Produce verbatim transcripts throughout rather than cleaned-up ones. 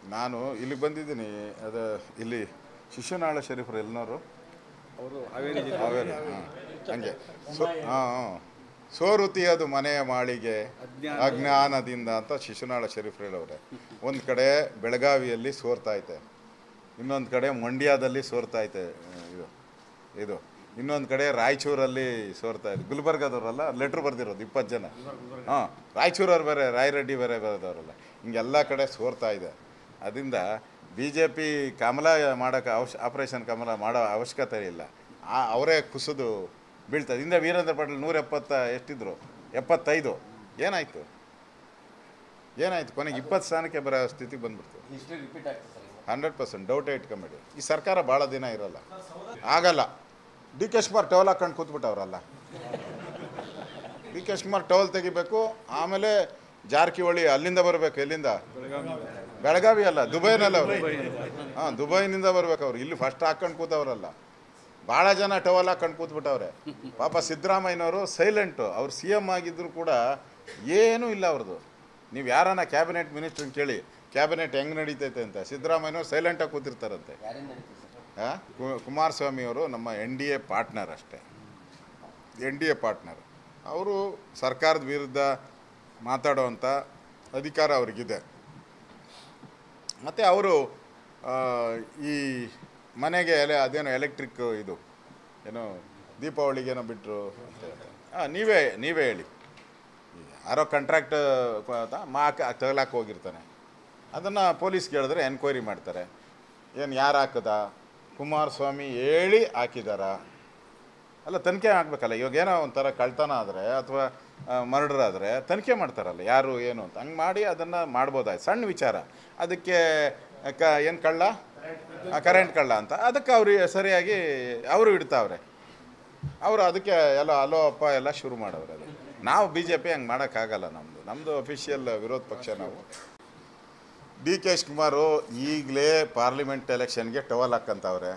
ನಾನು ಇಲ್ಲಿಗೆ ಬಂದಿದ್ದೀನಿ. ಅದು ಇಲ್ಲಿ ಶಿಶುನಾಳ ಶರೀಫರು ಎಲ್ಲನವರು ಅವರು ಹಾವೇರಿ ಹಾವೇರಿ ಹಾಂ ಹಂಗೆ ಸೊ ಹಾಂ ಹಾಂ ಸೋರುತಿಯದು ಮನೆಯ ಮಾಳಿಗೆ ಅಜ್ಞಾನದಿಂದ ಅಂತ ಶಿಶುನಾಳ ಶರೀಫರು ಹೇಳವ್ರೆ. ಒಂದು ಕಡೆ ಬೆಳಗಾವಿಯಲ್ಲಿ ಸೋರ್ತಾಯ್ತೆ, ಇನ್ನೊಂದು ಕಡೆ ಮಂಡ್ಯದಲ್ಲಿ ಸೋರ್ತಾಯ್ತೆ ಇದು ಇದು ಇನ್ನೊಂದು ಕಡೆ ರಾಯಚೂರಲ್ಲಿ ಸೋರ್ತಾ ಇದೆ. ಗುಲ್ಬರ್ಗದವರಲ್ಲ ಲೆಟ್ರ್ ಬರ್ದಿರೋದು ಇಪ್ಪತ್ತು ಜನ. ಹಾಂ ರಾಯಚೂರವ್ರು ಬೇರೆ, ರಾಯರೆಡ್ಡಿ ಬೇರೆ ಬರೆದವರಲ್ಲ, ಹಿಂಗೆಲ್ಲ ಕಡೆ ಸೋರ್ತಾ ಇದೆ. ಅದರಿಂದ ಬಿ ಜೆ ಪಿ ಕಮಲ ಮಾಡೋಕ್ಕೆ ಅವಶ್ಯ ಆಪ್ರೇಷನ್ ಕಮಲ ಮಾಡೋ ಅವಶ್ಯಕತೆ ಇಲ್ಲ. ಆ ಅವರೇ ಕುಸಿದು ಬೀಳ್ತದೆ. ಹಿಂದೆ ವೀರೇಂದ್ರ ಪಾಟೀಲ್ ನೂರ ಎಪ್ಪತ್ತ ಎಷ್ಟಿದ್ರು, ಎಪ್ಪತ್ತೈದು. ಏನಾಯಿತು ಏನಾಯಿತು ಕೊನೆಗೆ ಇಪ್ಪತ್ತು ಸ್ಥಾನಕ್ಕೆ ಬರೋ ಸ್ಥಿತಿ ಬಂದ್ಬಿಡ್ತು. ಹಂಡ್ರೆಡ್ ಪರ್ಸೆಂಟ್ ಡೌಟೇ ಇಟ್ಕೊಂಬೇಡಿ. ಈ ಸರ್ಕಾರ ಭಾಳ ದಿನ ಇರೋಲ್ಲ, ಆಗಲ್ಲ. ಡಿ ಕೆ ಶಿವಕುಮಾರ್ ಟವಲ್ ಹಾಕೊಂಡು ಕೂತ್ಬಿಟ್ಟವ್ರಲ್ಲ. ಡಿ ಕೆ ಶಿವಕುಮಾರ್ ಟವಲ್ ತೆಗಿಬೇಕು, ಆಮೇಲೆ ಜಾರಕಿಹೊಳಿ ಅಲ್ಲಿಂದ ಬರಬೇಕು. ಎಲ್ಲಿಂದ? ಬೆಳಗಾವಿ ಅಲ್ಲ, ದುಬೈನಲ್ಲ ಅವರು. ಹಾಂ ದುಬೈನಿಂದ ಬರ್ಬೇಕು ಅವ್ರು. ಇಲ್ಲಿ ಫಸ್ಟ್ ಹಾಕೊಂಡು ಕೂತವ್ರಲ್ಲ. ಭಾಳ ಜನ ಟವಲ್ ಹಾಕೊಂಡು ಕೂತ್ಬಿಟ್ಟವ್ರೆ. ಪಾಪ ಸಿದ್ದರಾಮಯ್ಯನವರು ಸೈಲೆಂಟು. ಅವ್ರು ಸಿ ಎಮ್ ಆಗಿದ್ರು ಕೂಡ ಏನೂ ಇಲ್ಲ ಅವ್ರದ್ದು. ನೀವು ಯಾರನ್ನ ಕ್ಯಾಬಿನೆಟ್ ಮಿನಿಸ್ಟ್ರನ್ನ ಕೇಳಿ ಕ್ಯಾಬಿನೆಟ್ ಹೆಂಗೆ ನಡೀತೈತೆ ಅಂತ. ಸಿದ್ದರಾಮಯ್ಯನವರು ಸೈಲೆಂಟಾಗಿ ಕೂತಿರ್ತಾರಂತೆ. ಹಾಂ ಕುಮಾರಸ್ವಾಮಿಯವರು ನಮ್ಮ ಎನ್ ಡಿ ಎ ಪಾರ್ಟ್ನರ್ ಅಷ್ಟೇ, ಎನ್ ಡಿ ಎ ಪಾರ್ಟ್ನರ್. ಅವರು ಸರ್ಕಾರದ ವಿರುದ್ಧ ಮಾತಾಡೋವಂಥ ಅಧಿಕಾರ ಅವ್ರಿಗಿದೆ. ಮತ್ತು ಅವರು ಈ ಮನೆಗೆ ಎಲೆ ಅದೇನೋ ಎಲೆಕ್ಟ್ರಿಕ್ ಇದು ಏನೋ ದೀಪಾವಳಿಗೇನೋ ಬಿಟ್ಟರು ಅಂತ. ಹಾಂ ನೀವೇ ನೀವೇ ಹೇಳಿ. ಯಾರೋ ಕಾಂಟ್ರಾಕ್ಟ್ ಮಾ ತಗಲಾಕೆ ಹೋಗಿರ್ತಾನೆ, ಅದನ್ನು ಪೊಲೀಸ್ ಕೇಳಿದ್ರೆ ಎನ್ಕ್ವೈರಿ ಮಾಡ್ತಾರೆ. ಏನು ಯಾರು ಹಾಕದ? ಕುಮಾರಸ್ವಾಮಿ ಹೇಳಿ ಹಾಕಿದಾರ? ಅಲ್ಲ, ತನಿಖೆ ಆಗಬೇಕಲ್ಲ. ಇವಾಗ ಏನೋ ಒಂಥರ ಕಳ್ತನ ಆದರೆ ಅಥವಾ ಮರ್ಡರ್ ಆದರೆ ತನಿಖೆ ಮಾಡ್ತಾರಲ್ಲ ಯಾರು ಏನು ಅಂತ. ಹಂಗೆ ಮಾಡಿ ಅದನ್ನು ಮಾಡ್ಬೋದಾಯ್ತು, ಸಣ್ಣ ವಿಚಾರ. ಅದಕ್ಕೆ ಕ ಏನು ಕಳ್ಳ, ಕರೆಂಟ್ ಕಳ್ಳ ಅಂತ ಅದಕ್ಕೆ ಅವ್ರು ಸರಿಯಾಗಿ ಅವರು ಇಡ್ತಾವ್ರೆ. ಅವರು ಅದಕ್ಕೆ ಎಲ್ಲ ಅಲೋ ಅಪ್ಪ ಎಲ್ಲ ಶುರು ಮಾಡವ್ರೆ. ಅದು ನಾವು ಬಿ ಜೆ ಪಿ ಹಂಗೆ ಮಾಡೋಕ್ಕಾಗಲ್ಲ. ನಮ್ಮದು ನಮ್ಮದು ಅಫಿಷಿಯಲ್ ವಿರೋಧ ಪಕ್ಷ ನಾವು. ಡಿ ಕೆ ಶಿವಕುಮಾರು ಈಗಲೇ ಪಾರ್ಲಿಮೆಂಟ್ ಎಲೆಕ್ಷನ್ಗೆ ಟವಲ್ ಹಾಕಂತವ್ರೆ.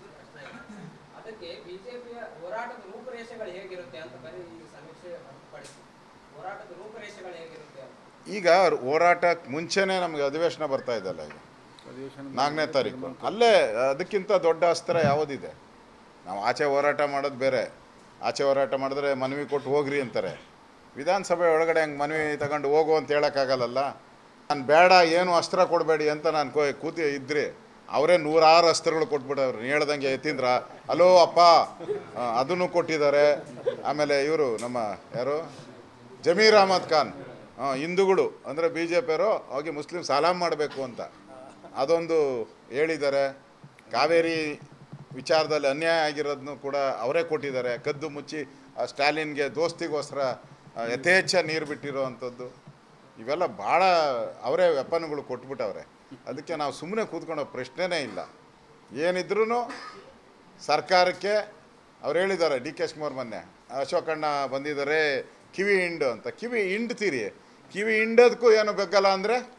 ಈಗ ಹೋರಾಟಕ್ಕೆ ಮುಂಚೆನೇ ನಮಗೆ ಅಧಿವೇಶನ ಬರ್ತಾ ಇದೆಯಲ್ಲ, ಈಗ ನಾಲ್ಕನೇ ತಾರೀಕು. ಅಲ್ಲೇ ಅದಕ್ಕಿಂತ ದೊಡ್ಡ ಅಸ್ತ್ರ ಯಾವುದಿದೆ? ನಾವು ಆಚೆ ಹೋರಾಟ ಮಾಡೋದು ಬೇರೆ. ಆಚೆ ಹೋರಾಟ ಮಾಡಿದ್ರೆ ಮನವಿ ಕೊಟ್ಟು ಹೋಗ್ರಿ ಅಂತಾರೆ. ವಿಧಾನಸಭೆ ಒಳಗಡೆ ಹಂಗೆ ಮನವಿ ತಗೊಂಡು ಹೋಗು ಅಂತ ಹೇಳೋಕ್ಕಾಗಲ್ಲಲ್ಲ. ನಾನು ಬೇಡ, ಏನು ಅಸ್ತ್ರ ಕೊಡಬೇಡಿ ಅಂತ ನಾನು ಕೋ ಕೂತಿ ಇದ್ರಿ. ಅವರೇ ನೂರಾರು ಅಸ್ತ್ರಗಳು ಕೊಟ್ಬಿಟ್ಟವ್ರು. ನೀವು ಹೇಳ್ದಂಗೆ ಯತೀಂದ್ರ ಅಲೋ ಅಪ್ಪ ಅದನ್ನು ಕೊಟ್ಟಿದ್ದಾರೆ. ಆಮೇಲೆ ಇವರು ನಮ್ಮ ಯಾರು ಜಮೀರ್ ಅಹಮದ್ ಖಾನ್, ಹಿಂದೂಗಳು ಅಂದರೆ ಬಿ ಜೆ ಪಿಯವರು ಹೋಗಿ ಮುಸ್ಲಿಂ ಸಲಾಮ್ ಮಾಡಬೇಕು ಅಂತ ಅದೊಂದು ಹೇಳಿದ್ದಾರೆ. ಕಾವೇರಿ ವಿಚಾರದಲ್ಲಿ ಅನ್ಯಾಯ ಆಗಿರೋದನ್ನು ಕೂಡ ಅವರೇ ಕೊಟ್ಟಿದ್ದಾರೆ. ಕದ್ದು ಮುಚ್ಚಿ ಸ್ಟಾಲಿನ್ಗೆ ದೋಸ್ತಿಗೋಸ್ಕರ ಯಥೇಚ್ಛ ನೀರು ಬಿಟ್ಟಿರೋ ಅಂಥದ್ದು ಇವೆಲ್ಲ ಭಾಳ ಅವರೇ ವೆಪನ್ಗಳು ಕೊಟ್ಬಿಟ್ಟವ್ರೆ. ಅದಕ್ಕೆ ನಾವು ಸುಮ್ಮನೆ ಕೂತ್ಕೊಳ್ಳೋ ಪ್ರಶ್ನೆನೇ ಇಲ್ಲ. ಏನಿದ್ರೂ ಸರ್ಕಾರಕ್ಕೆ ಅವ್ರು ಹೇಳಿದ್ದಾರೆ. ಡಿ ಕೆ ಶಿವಕುಮಾರ್ ಮೊನ್ನೆ ಅಶೋಕಣ್ಣ ಬಂದಿದ್ದಾರೆ ಕಿವಿ ಹಿಂಡು ಅಂತ. ಕಿವಿ ಹಿಂಡ್ತೀರಿ, ಕಿವಿ ಹಿಂಡೋದಕ್ಕೂ ಏನು ಬೆಕ್ಕಲ್ಲ ಅಂದರೆ